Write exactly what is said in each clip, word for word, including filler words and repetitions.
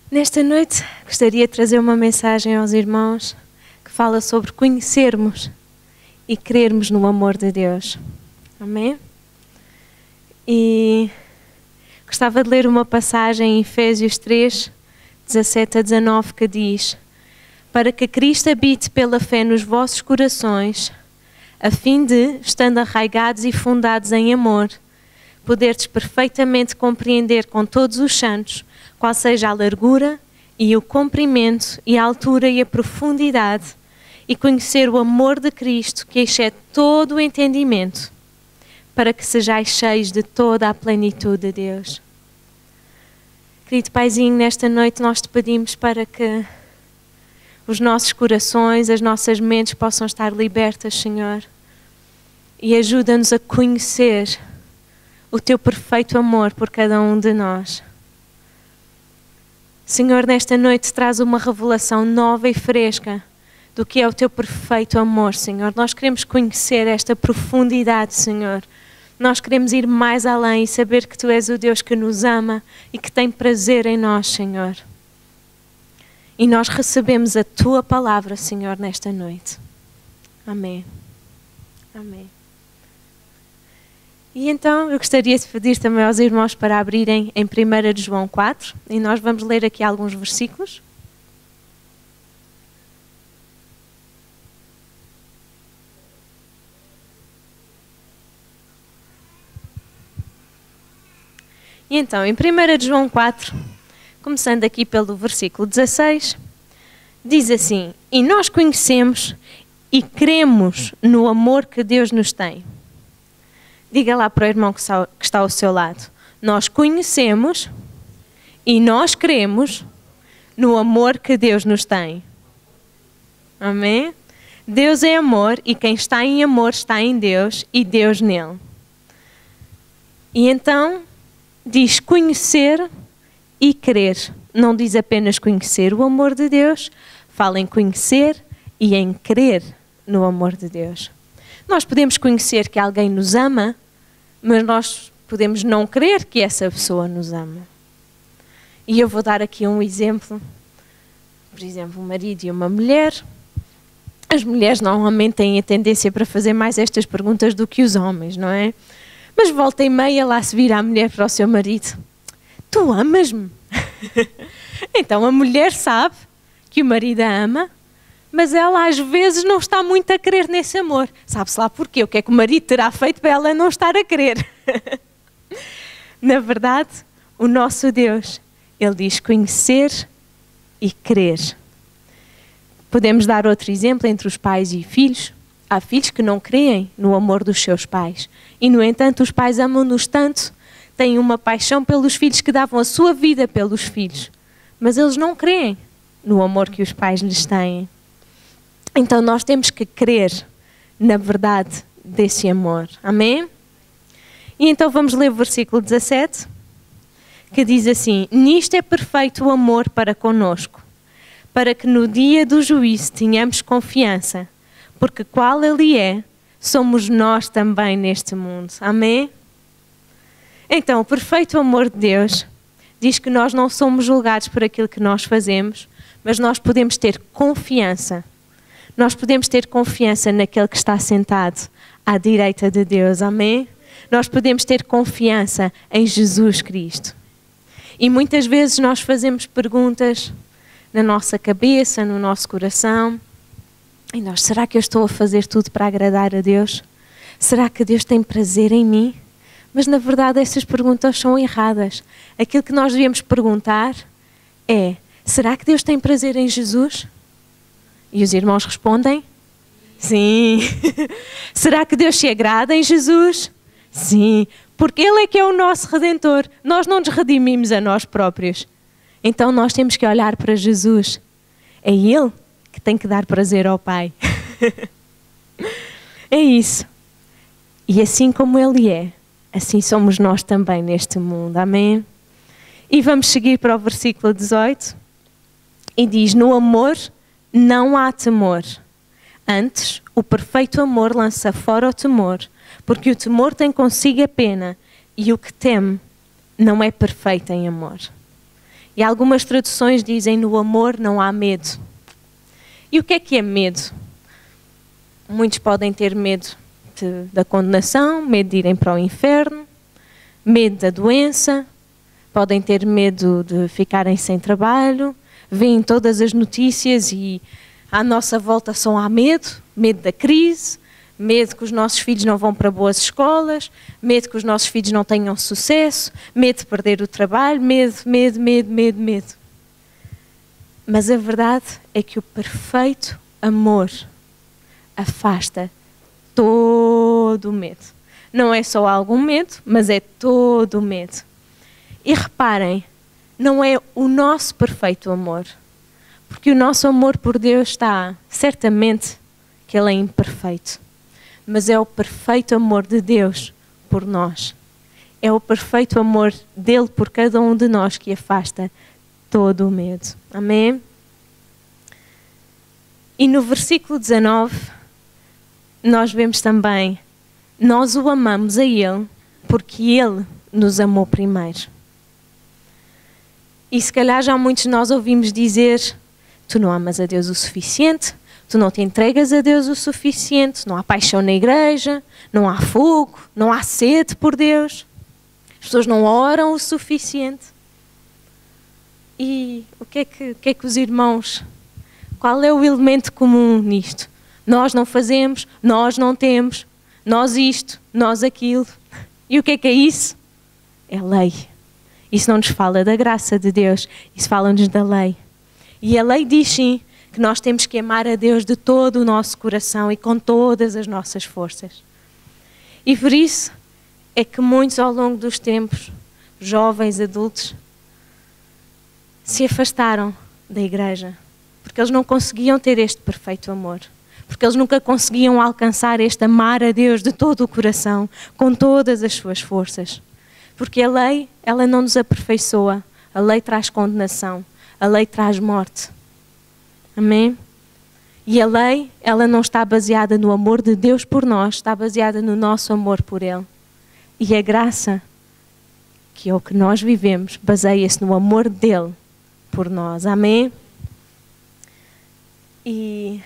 Nesta noite gostaria de trazer uma mensagem aos irmãos que fala sobre conhecermos e crermos no amor de Deus. Amém? E gostava de ler uma passagem em Efésios três, dezassete a dezanove, que diz: para que Cristo habite pela fé nos vossos corações, a fim de, estando arraigados e fundados em amor, poderdes perfeitamente compreender com todos os santos qual seja a largura e o comprimento e a altura e a profundidade, e conhecer o amor de Cristo que excede todo o entendimento, para que sejais cheios de toda a plenitude de Deus. Querido Paizinho, nesta noite nós te pedimos para que os nossos corações, as nossas mentes possam estar libertas, Senhor, e ajuda-nos a conhecer o teu perfeito amor por cada um de nós. Senhor, nesta noite traz uma revelação nova e fresca do que é o teu perfeito amor, Senhor. Nós queremos conhecer esta profundidade, Senhor. Nós queremos ir mais além e saber que tu és o Deus que nos ama e que tem prazer em nós, Senhor. E nós recebemos a tua palavra, Senhor, nesta noite. Amém. Amém. E então eu gostaria de pedir também aos irmãos para abrirem em primeira de João quatro, e nós vamos ler aqui alguns versículos. E então, em primeira de João quatro, começando aqui pelo versículo dezasseis, diz assim: e nós conhecemos e cremos no amor que Deus nos tem. Diga lá para o irmão que está ao seu lado: nós conhecemos e nós cremos no amor que Deus nos tem. Amém? Deus é amor e quem está em amor está em Deus e Deus nele. E então diz conhecer e crer. Não diz apenas conhecer o amor de Deus, fala em conhecer e em crer no amor de Deus. Nós podemos conhecer que alguém nos ama, mas nós podemos não crer que essa pessoa nos ama. E eu vou dar aqui um exemplo. Por exemplo, um marido e uma mulher. As mulheres normalmente têm a tendência para fazer mais estas perguntas do que os homens, não é? Mas volta e meia lá se vira a mulher para o seu marido: tu amas-me? Então a mulher sabe que o marido a ama, mas ela às vezes não está muito a crer nesse amor. Sabe-se lá porquê? O que é que o marido terá feito para ela não estar a crer? Na verdade, o nosso Deus, ele diz conhecer e crer. Podemos dar outro exemplo entre os pais e filhos. Há filhos que não creem no amor dos seus pais. E, no entanto, os pais amam-nos tanto, têm uma paixão pelos filhos que davam a sua vida pelos filhos. Mas eles não creem no amor que os pais lhes têm. Então nós temos que crer na verdade desse amor. Amém? E então vamos ler o versículo dezassete, que diz assim: nisto é perfeito o amor para conosco, para que no dia do juízo tenhamos confiança, porque qual ele é, somos nós também neste mundo. Amém? Então, o perfeito amor de Deus diz que nós não somos julgados por aquilo que nós fazemos, mas nós podemos ter confiança. Nós podemos ter confiança naquele que está sentado à direita de Deus. Amém? Nós podemos ter confiança em Jesus Cristo. E muitas vezes nós fazemos perguntas na nossa cabeça, no nosso coração. E nós, será que eu estou a fazer tudo para agradar a Deus? Será que Deus tem prazer em mim? Mas na verdade essas perguntas são erradas. Aquilo que nós devemos perguntar é: será que Deus tem prazer em Jesus? E os irmãos respondem: sim. Será que Deus se agrada em Jesus? Sim. Porque Ele é que é o nosso Redentor. Nós não nos redimimos a nós próprios. Então nós temos que olhar para Jesus. É Ele que tem que dar prazer ao Pai. É isso. E assim como Ele é, assim somos nós também neste mundo. Amém? E vamos seguir para o versículo dezoito. E diz: no amor não há temor. Antes, o perfeito amor lança fora o temor, porque o temor tem consigo a pena, e o que teme não é perfeito em amor. E algumas traduções dizem: no amor não há medo. E o que é que é medo? Muitos podem ter medo de, da condenação, medo de irem para o inferno, medo da doença, podem ter medo de ficarem sem trabalho, veem todas as notícias e à nossa volta só há medo, medo da crise, medo que os nossos filhos não vão para boas escolas, medo que os nossos filhos não tenham sucesso, medo de perder o trabalho, medo, medo, medo, medo, medo. Mas a verdade é que o perfeito amor afasta todo o medo. Não é só algum medo, mas é todo o medo. E reparem, não é o nosso perfeito amor, porque o nosso amor por Deus está, certamente, que Ele é imperfeito, mas é o perfeito amor de Deus por nós. É o perfeito amor dele por cada um de nós que afasta todo o medo. Amém? E no versículo dezanove, nós vemos também: nós o amamos a Ele porque Ele nos amou primeiro. E se calhar já muitos de nós ouvimos dizer: tu não amas a Deus o suficiente, tu não te entregas a Deus o suficiente, não há paixão na igreja, não há fogo, não há sede por Deus, as pessoas não oram o suficiente. E o que é que, o que é que os irmãos, qual é o elemento comum nisto? Nós não fazemos, nós não temos, nós isto, nós aquilo. E o que é que é isso? É lei. Isso não nos fala da graça de Deus, isso fala-nos da lei. E a lei diz sim que nós temos que amar a Deus de todo o nosso coração e com todas as nossas forças. E por isso é que muitos ao longo dos tempos, jovens, adultos, se afastaram da igreja, porque eles não conseguiam ter este perfeito amor, porque eles nunca conseguiam alcançar este amar a Deus de todo o coração, com todas as suas forças. Porque a lei, ela não nos aperfeiçoa, a lei traz condenação, a lei traz morte. Amém? E a lei, ela não está baseada no amor de Deus por nós, está baseada no nosso amor por Ele. E a graça, que é o que nós vivemos, baseia-se no amor dEle por nós. Amém? E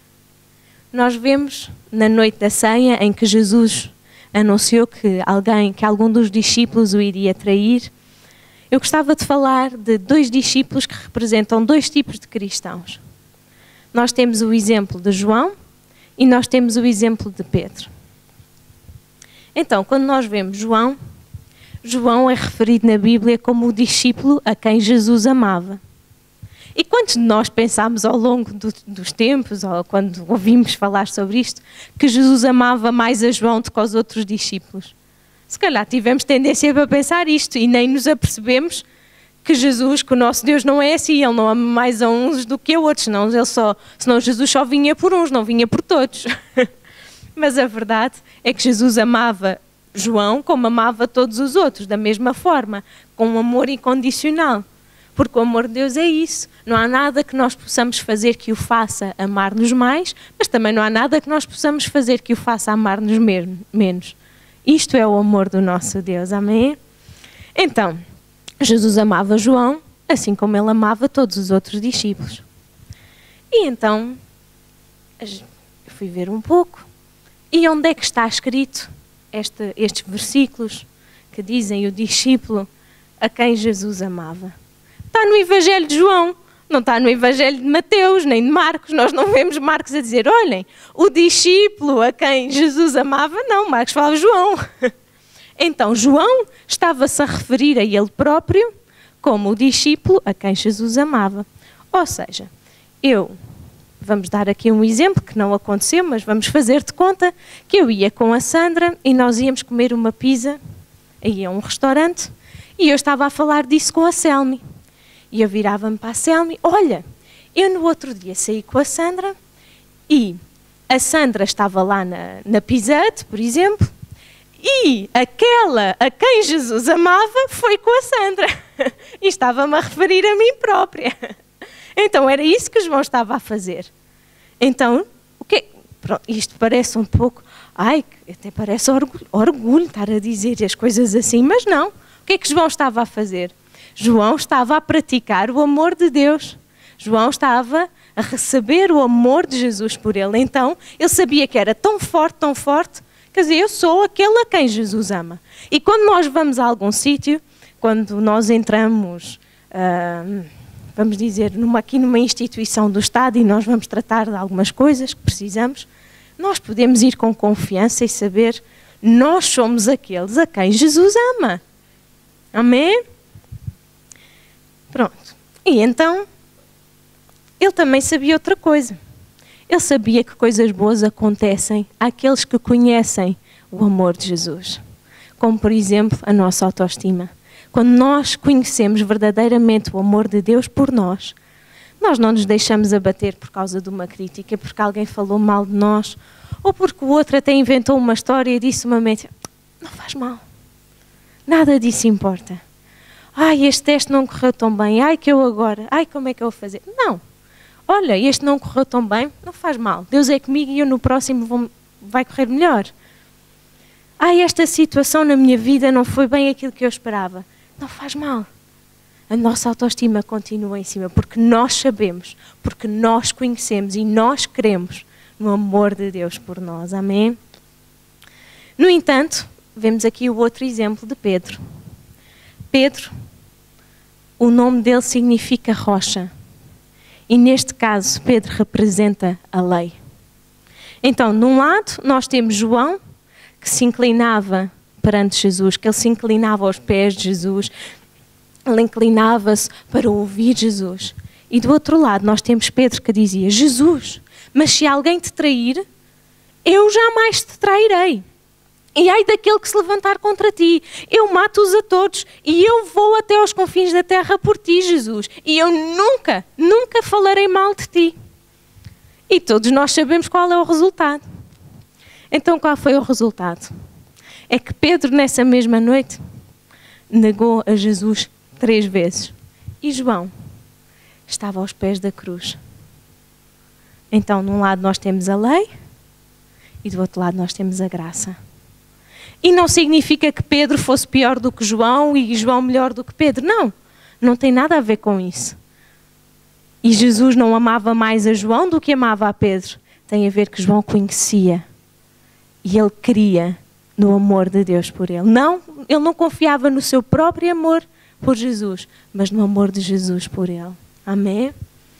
nós vemos na noite da ceia em que Jesus anunciou que alguém, que algum dos discípulos o iria trair. Eu gostava de falar de dois discípulos que representam dois tipos de cristãos. Nós temos o exemplo de João e nós temos o exemplo de Pedro. Então, quando nós vemos João, João é referido na Bíblia como o discípulo a quem Jesus amava. E quantos de nós pensámos ao longo do, dos tempos, ou quando ouvimos falar sobre isto, que Jesus amava mais a João do que aos outros discípulos? Se calhar tivemos tendência para pensar isto e nem nos apercebemos que Jesus, que o nosso Deus não é assim, Ele não ama mais a uns do que a outros, senão, ele só, senão Jesus só vinha por uns, não vinha por todos. Mas a verdade é que Jesus amava João como amava todos os outros, da mesma forma, com um amor incondicional. Porque o amor de Deus é isso. Não há nada que nós possamos fazer que o faça amar-nos mais, mas também não há nada que nós possamos fazer que o faça amar-nos menos. Isto é o amor do nosso Deus. Amém? Então, Jesus amava João, assim como ele amava todos os outros discípulos. E então, eu fui ver um pouco. E onde é que está escrito este, estes versículos que dizem o discípulo a quem Jesus amava? Está no Evangelho de João, não está no Evangelho de Mateus, nem de Marcos. Nós não vemos Marcos a dizer, olhem, o discípulo a quem Jesus amava, não, Marcos fala João. Então, João estava-se a referir a ele próprio como o discípulo a quem Jesus amava. Ou seja, eu, vamos dar aqui um exemplo que não aconteceu, mas vamos fazer de conta que eu ia com a Sandra e nós íamos comer uma pizza, aí a um restaurante, e eu estava a falar disso com a Selmi. E eu virava-me para a Selmi, olha, eu no outro dia saí com a Sandra e a Sandra estava lá na, na Pizza Hut, por exemplo, e aquela a quem Jesus amava foi com a Sandra. E estava-me a referir a mim própria. Então era isso que João estava a fazer. Então, o que, pronto, isto parece um pouco, ai, até parece orgulho, orgulho estar a dizer as coisas assim, mas não. O que é que João estava a fazer? João estava a praticar o amor de Deus. João estava a receber o amor de Jesus por ele. Então, ele sabia que era tão forte, tão forte, quer dizer, eu sou aquele a quem Jesus ama. E quando nós vamos a algum sítio, quando nós entramos, uh, vamos dizer, numa, aqui numa instituição do Estado e nós vamos tratar de algumas coisas que precisamos, nós podemos ir com confiança e saber, nós somos aqueles a quem Jesus ama. Amém? Pronto. E então, ele também sabia outra coisa. Ele sabia que coisas boas acontecem àqueles que conhecem o amor de Jesus. Como, por exemplo, a nossa autoestima. Quando nós conhecemos verdadeiramente o amor de Deus por nós, nós não nos deixamos abater por causa de uma crítica, porque alguém falou mal de nós, ou porque o outro até inventou uma história e disse uma mente, não faz mal. Nada disso importa. Ai, este teste não correu tão bem. Ai, que eu agora. Ai, como é que eu vou fazer? Não. Olha, este não correu tão bem. Não faz mal. Deus é comigo e eu no próximo vou, vai correr melhor. Ai, esta situação na minha vida não foi bem aquilo que eu esperava. Não faz mal. A nossa autoestima continua em cima, porque nós sabemos, porque nós conhecemos e nós cremos no amor de Deus por nós. Amém? No entanto, vemos aqui o outro exemplo de Pedro. Pedro, o nome dele significa rocha. E neste caso, Pedro representa a lei. Então, de um lado, nós temos João, que se inclinava perante Jesus, que ele se inclinava aos pés de Jesus, ele inclinava-se para ouvir Jesus. E do outro lado, nós temos Pedro que dizia, Jesus, mas se alguém te trair, eu jamais te trairei. E ai daquele que se levantar contra ti, eu mato-os a todos e eu vou até aos confins da terra por ti, Jesus. E eu nunca, nunca falarei mal de ti. E todos nós sabemos qual é o resultado. Então qual foi o resultado? É que Pedro nessa mesma noite negou a Jesus três vezes. E João estava aos pés da cruz. Então, num lado nós temos a lei e do outro lado nós temos a graça. E não significa que Pedro fosse pior do que João e João melhor do que Pedro. Não, não tem nada a ver com isso. E Jesus não amava mais a João do que amava a Pedro. Tem a ver que João conhecia e ele cria no amor de Deus por ele. Não, ele não confiava no seu próprio amor por Jesus, mas no amor de Jesus por ele. Amém?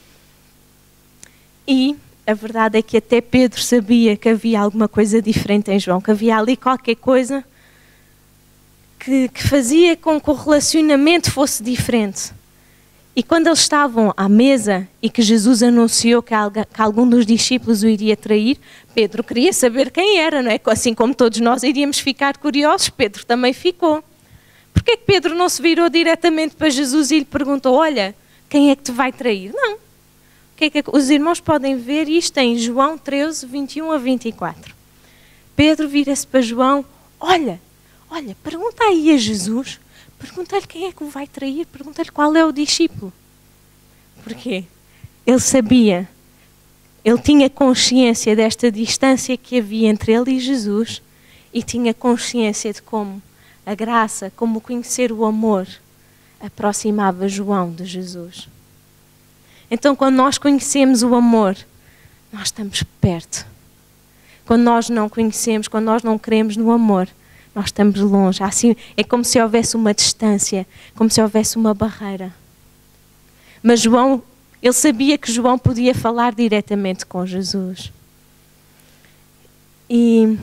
E a verdade é que até Pedro sabia que havia alguma coisa diferente em João, que havia ali qualquer coisa que, que fazia com que o relacionamento fosse diferente. E quando eles estavam à mesa e que Jesus anunciou que, alga, que algum dos discípulos o iria trair, Pedro queria saber quem era, não é? Assim como todos nós iríamos ficar curiosos, Pedro também ficou. Porquê é que Pedro não se virou diretamente para Jesus e lhe perguntou, olha, quem é que te vai trair? Não. O que é que os irmãos podem ver isto em João treze, vinte e um a vinte e quatro. Pedro vira-se para João, olha, olha, pergunta aí a Jesus, pergunta-lhe quem é que o vai trair, pergunta-lhe qual é o discípulo. Porquê? Ele sabia, ele tinha consciência desta distância que havia entre ele e Jesus e tinha consciência de como a graça, como conhecer o amor, aproximava João de Jesus. Então, quando nós conhecemos o amor, nós estamos perto. Quando nós não conhecemos, quando nós não cremos no amor, nós estamos longe. Assim, é como se houvesse uma distância, como se houvesse uma barreira. Mas João, ele sabia que João podia falar diretamente com Jesus. E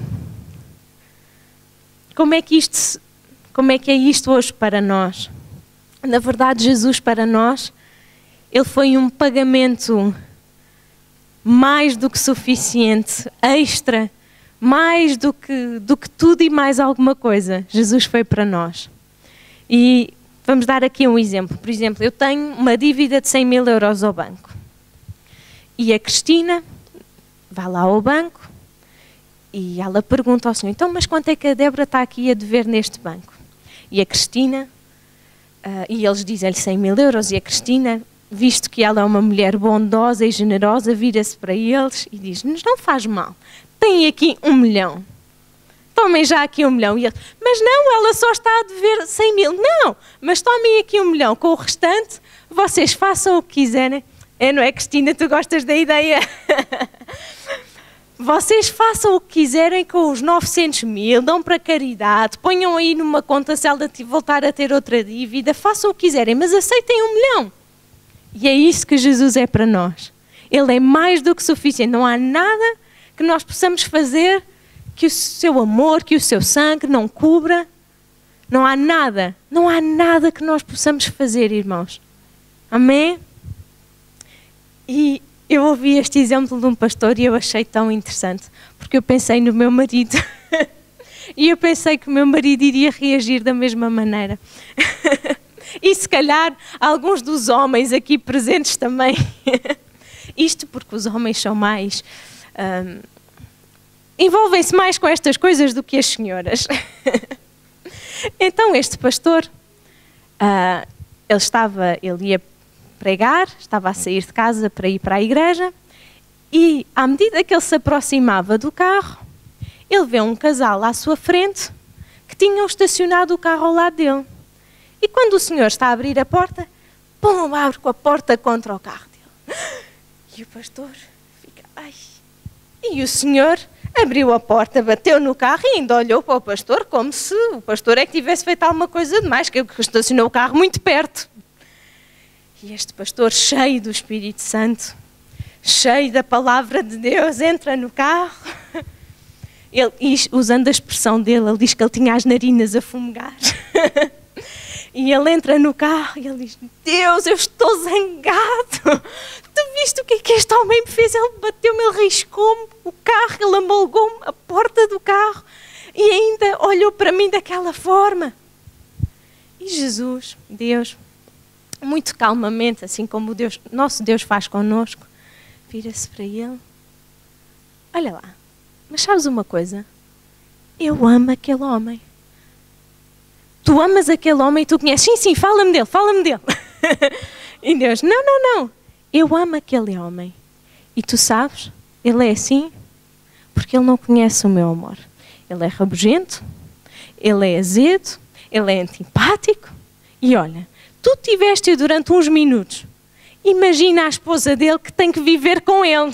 como é que isto, como é que é isto hoje para nós? Na verdade, Jesus para nós, ele foi um pagamento mais do que suficiente, extra, mais do que, do que tudo e mais alguma coisa. Jesus foi para nós. E vamos dar aqui um exemplo. Por exemplo, eu tenho uma dívida de cem mil euros ao banco. E a Cristina vai lá ao banco e ela pergunta ao senhor, então, mas quanto é que a Débora está aqui a dever neste banco? E a Cristina, uh, e eles dizem-lhe cem mil euros, e a Cristina, visto que ela é uma mulher bondosa e generosa, vira-se para eles e diz, nos não faz mal, tem aqui um milhão. tomem já aqui um milhão. E ele, mas não, ela só está a dever cem mil. Não, mas tomem aqui um milhão, com o restante vocês façam o que quiserem. É, não é, Cristina, tu gostas da ideia? Vocês façam o que quiserem com os novecentos mil, dão para caridade, ponham aí numa conta se ela voltar a ter outra dívida, façam o que quiserem, mas aceitem um milhão. E é isso que Jesus é para nós. Ele é mais do que suficiente. Não há nada que nós possamos fazer que o seu amor, que o seu sangue não cubra. Não há nada, não há nada que nós possamos fazer, irmãos. Amém? E eu ouvi este exemplo de um pastor e eu achei tão interessante, porque eu pensei no meu marido e eu pensei que o meu marido iria reagir da mesma maneira. E se calhar alguns dos homens aqui presentes também. Isto porque os homens são mais... Um, envolvem-se mais com estas coisas do que as senhoras. Então este pastor, uh, ele estava, ele ia pregar, estava a sair de casa para ir para a igreja e à medida que ele se aproximava do carro, ele vê um casal à sua frente que tinham estacionado o carro ao lado dele. E quando o senhor está a abrir a porta, pum, abre com a porta contra o carro dele. E o pastor fica, ai. E o senhor abriu a porta, bateu no carro e ainda olhou para o pastor como se o pastor é que tivesse feito alguma coisa demais, que estacionou o carro muito perto. E este pastor, cheio do Espírito Santo, cheio da palavra de Deus, entra no carro. Ele, usando a expressão dele, ele diz que ele tinha as narinas a fumegar. E ele entra no carro e ele diz, Deus, eu estou zangado. Tu viste o que é que este homem me fez? Ele bateu-me, ele riscou-me o carro, ele amolgou-me a porta do carro e ainda olhou para mim daquela forma. E Jesus, Deus, muito calmamente, assim como o Deus, nosso Deus faz connosco, vira-se para ele. Olha lá, mas sabes uma coisa? Eu amo aquele homem. Tu amas aquele homem e tu conheces. Sim, sim, fala-me dele, fala-me dele. E Deus, não, não, não. Eu amo aquele homem. E tu sabes, ele é assim porque ele não conhece o meu amor. Ele é rabugento, ele é azedo, ele é antipático. E olha, tu tiveste-o durante uns minutos. Imagina a esposa dele que tem que viver com ele.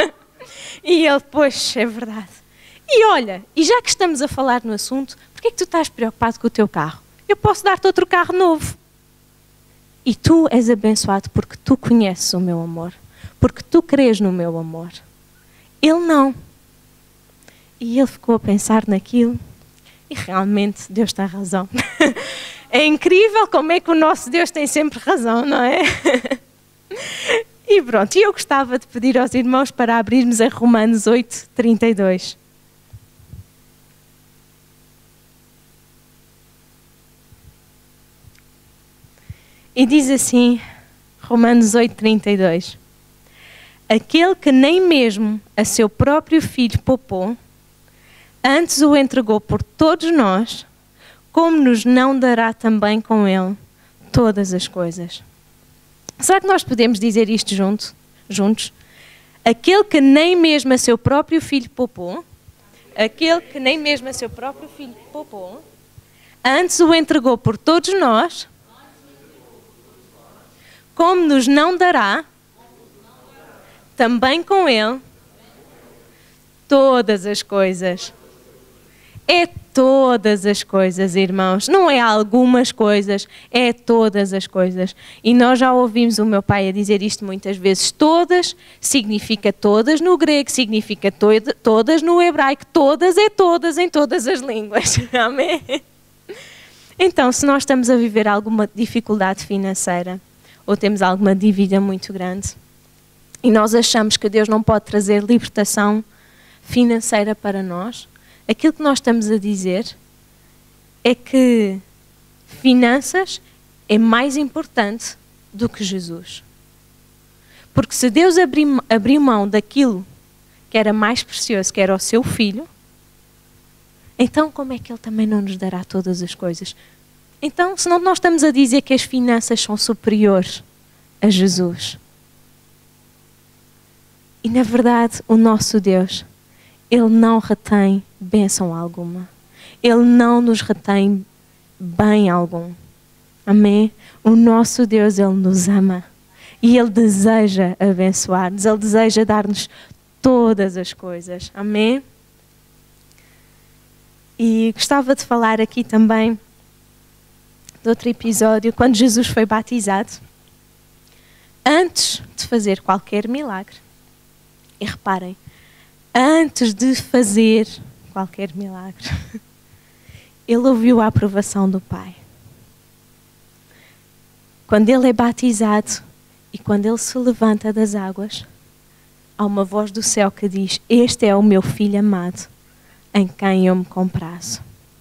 E ele, pois, é verdade. E olha, e já que estamos a falar no assunto, porquê é que tu estás preocupado com o teu carro? Eu posso dar-te outro carro novo. E tu és abençoado porque tu conheces o meu amor. Porque tu crês no meu amor. Ele não. E ele ficou a pensar naquilo. E realmente Deus tem razão. É incrível como é que o nosso Deus tem sempre razão, não é? E pronto, e eu gostava de pedir aos irmãos para abrirmos a Romanos oito, trinta e dois. E diz assim, Romanos oito, trinta e dois. Aquele que nem mesmo a seu próprio filho poupou, antes o entregou por todos nós, como nos não dará também com ele todas as coisas? Será que nós podemos dizer isto junto, juntos? Aquele que nem mesmo a seu próprio filho poupou, aquele que nem mesmo a seu próprio filho poupou, antes o entregou por todos nós, como nos não dará também com ele todas as coisas. É todas as coisas, irmãos. Não é algumas coisas, é todas as coisas. E nós já ouvimos o meu pai a dizer isto muitas vezes. Todas significa todas no grego, significa to todas no hebraico. Todas é todas em todas as línguas. Amém? Então, se nós estamos a viver alguma dificuldade financeira, ou temos alguma dívida muito grande, e nós achamos que Deus não pode trazer libertação financeira para nós, aquilo que nós estamos a dizer é que finanças é mais importante do que Jesus. Porque se Deus abriu, abriu mão daquilo que era mais precioso, que era o seu filho, então como é que Ele também não nos dará todas as coisas? Então, senão nós estamos a dizer que as finanças são superiores a Jesus. E na verdade, o nosso Deus, Ele não retém bênção alguma. Ele não nos retém bem algum. Amém? O nosso Deus, Ele nos ama. E Ele deseja abençoar-nos. Ele deseja dar-nos todas as coisas. Amém? E gostava de falar aqui também de outro episódio, quando Jesus foi batizado. Antes de fazer qualquer milagre. E reparem, antes de fazer qualquer milagre, Ele ouviu a aprovação do Pai. Quando Ele é batizado e quando Ele se levanta das águas, há uma voz do céu que diz: este é o meu Filho amado, em quem eu me comprazo.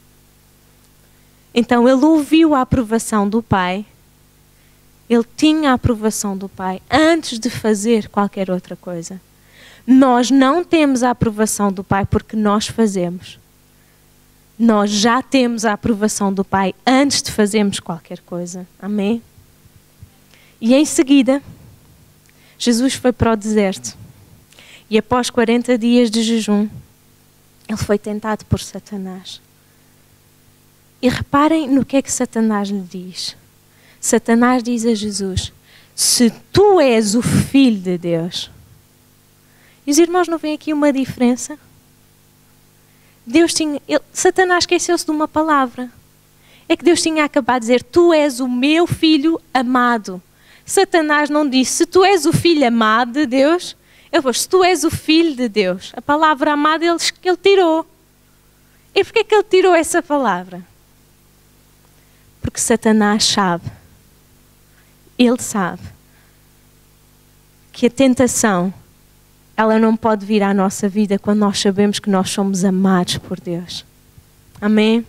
Então Ele ouviu a aprovação do Pai. Ele tinha a aprovação do Pai antes de fazer qualquer outra coisa. Nós não temos a aprovação do Pai porque nós fazemos. Nós já temos a aprovação do Pai antes de fazermos qualquer coisa. Amém? E em seguida, Jesus foi para o deserto. E após quarenta dias de jejum, Ele foi tentado por Satanás. E reparem no que é que Satanás lhe diz. Satanás diz a Jesus: se tu és o Filho de Deus. E os irmãos não veem aqui uma diferença? Deus tinha, ele, Satanás esqueceu-se de uma palavra. É que Deus tinha acabado de dizer: tu és o meu Filho amado. Satanás não disse: se tu és o Filho amado de Deus. Ele falou: se tu és o Filho de Deus. A palavra amado ele, ele tirou. E porquê que ele tirou essa palavra? Porque Satanás sabe. Ele sabe que a tentação, ela não pode vir à nossa vida quando nós sabemos que nós somos amados por Deus. Amém?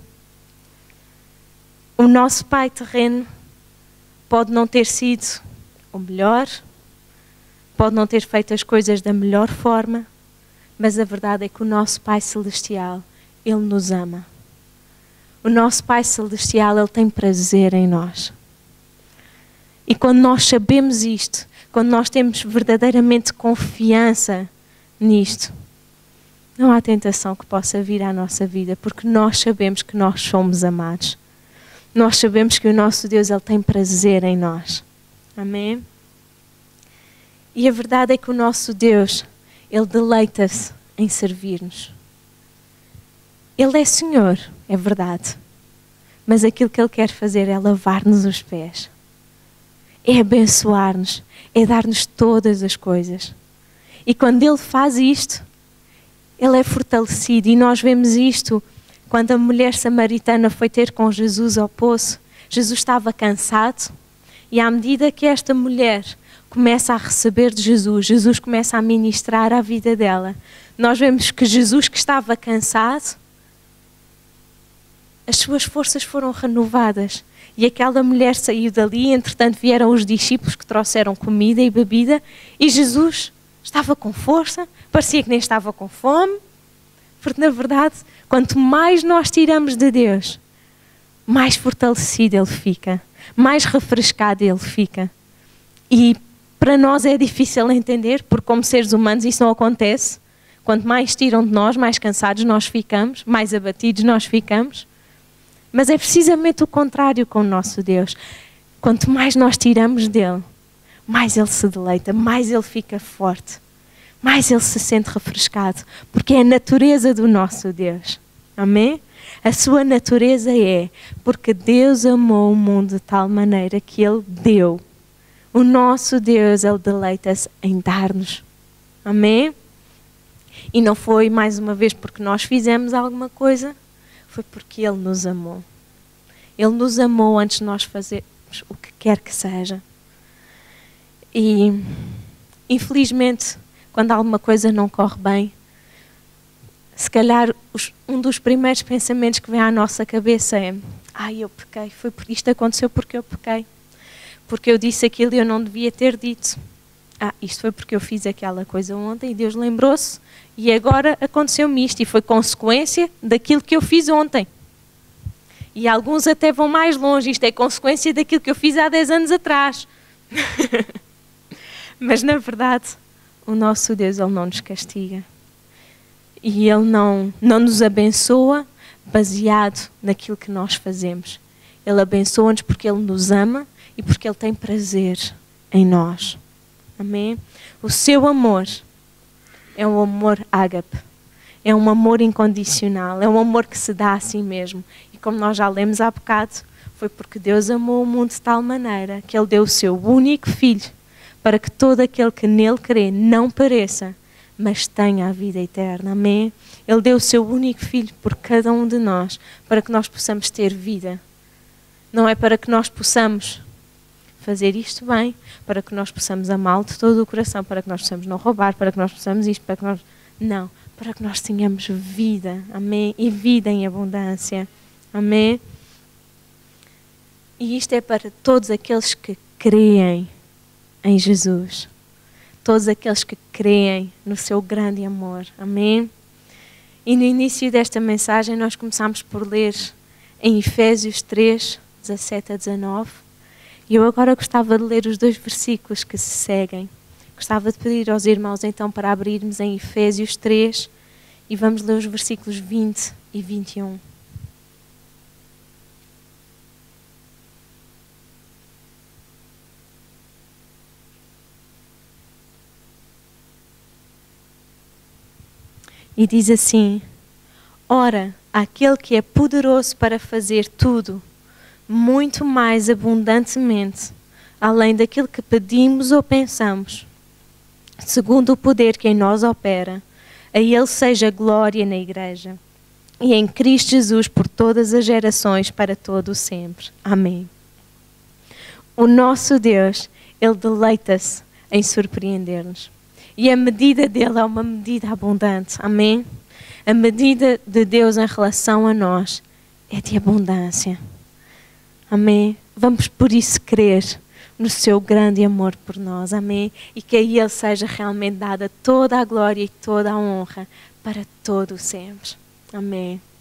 O nosso pai terreno pode não ter sido o melhor, pode não ter feito as coisas da melhor forma, mas a verdade é que o nosso Pai Celestial, Ele nos ama. O nosso Pai Celestial, Ele tem prazer em nós. E quando nós sabemos isto, quando nós temos verdadeiramente confiança nisto, não há tentação que possa vir à nossa vida, porque nós sabemos que nós somos amados. Nós sabemos que o nosso Deus, Ele tem prazer em nós. Amém? E a verdade é que o nosso Deus, Ele deleita-se em servir-nos. Ele é Senhor, é verdade. Mas aquilo que Ele quer fazer é lavar-nos os pés. É abençoar-nos, é dar-nos todas as coisas. E quando Ele faz isto, Ele é fortalecido. E nós vemos isto quando a mulher samaritana foi ter com Jesus ao poço. Jesus estava cansado e à medida que esta mulher começa a receber de Jesus, Jesus começa a ministrar a vida dela. Nós vemos que Jesus, que estava cansado, as suas forças foram renovadas. E aquela mulher saiu dali, entretanto vieram os discípulos que trouxeram comida e bebida, e Jesus estava com força, parecia que nem estava com fome, porque na verdade, quanto mais nós tiramos de Deus, mais fortalecido Ele fica, mais refrescado Ele fica. E para nós é difícil entender, porque como seres humanos isso não acontece. Quanto mais tiram de nós, mais cansados nós ficamos, mais abatidos nós ficamos. Mas é precisamente o contrário com o nosso Deus. Quanto mais nós tiramos dele, mais Ele se deleita, mais Ele fica forte, mais Ele se sente refrescado, porque é a natureza do nosso Deus. Amém? A sua natureza é, porque Deus amou o mundo de tal maneira que Ele deu. O nosso Deus, Ele deleita-se em dar-nos. Amém? E não foi, mais uma vez, porque nós fizemos alguma coisa, foi porque Ele nos amou. Ele nos amou antes de nós fazermos o que quer que seja. E, infelizmente, quando alguma coisa não corre bem, se calhar os, um dos primeiros pensamentos que vem à nossa cabeça é: ai, eu pequei, foi porque isto aconteceu porque eu pequei. Porque eu disse aquilo e eu não devia ter dito. Ah, isto foi porque eu fiz aquela coisa ontem e Deus lembrou-se e agora aconteceu-me isto e foi consequência daquilo que eu fiz ontem. E alguns até vão mais longe, isto é consequência daquilo que eu fiz há dez anos atrás. Mas na verdade, o nosso Deus, Ele não nos castiga. E Ele não, não nos abençoa baseado naquilo que nós fazemos. Ele abençoa-nos porque Ele nos ama e porque Ele tem prazer em nós. Amém? O seu amor é um amor ágape. É um amor incondicional. É um amor que se dá a si mesmo. E como nós já lemos há bocado, foi porque Deus amou o mundo de tal maneira que Ele deu o seu único Filho para que todo aquele que nele crê não pereça, mas tenha a vida eterna. Amém? Ele deu o seu único Filho por cada um de nós para que nós possamos ter vida. Não é para que nós possamos fazer isto bem, para que nós possamos amá-lo de todo o coração, para que nós possamos não roubar, para que nós possamos isto, para que nós... Não, para que nós tenhamos vida. Amém? E vida em abundância. Amém? E isto é para todos aqueles que creem em Jesus. Todos aqueles que creem no seu grande amor. Amém? E no início desta mensagem nós começámos por ler em Efésios três, dezassete a dezanove. E eu agora gostava de ler os dois versículos que se seguem. Gostava de pedir aos irmãos então para abrirmos em Efésios três e vamos ler os versículos vinte e vinte e um. E diz assim: ora, aquele que é poderoso para fazer tudo, muito mais abundantemente, além daquilo que pedimos ou pensamos, segundo o poder que em nós opera, a Ele seja glória na Igreja e em Cristo Jesus por todas as gerações, para todo o sempre. Amém. O nosso Deus, Ele deleita-se em surpreender-nos. E a medida dele é uma medida abundante. Amém? A medida de Deus em relação a nós é de abundância. Amém? Vamos por isso crer no seu grande amor por nós. Amém? E que a Ele seja realmente dada toda a glória e toda a honra para todo o sempre. Amém.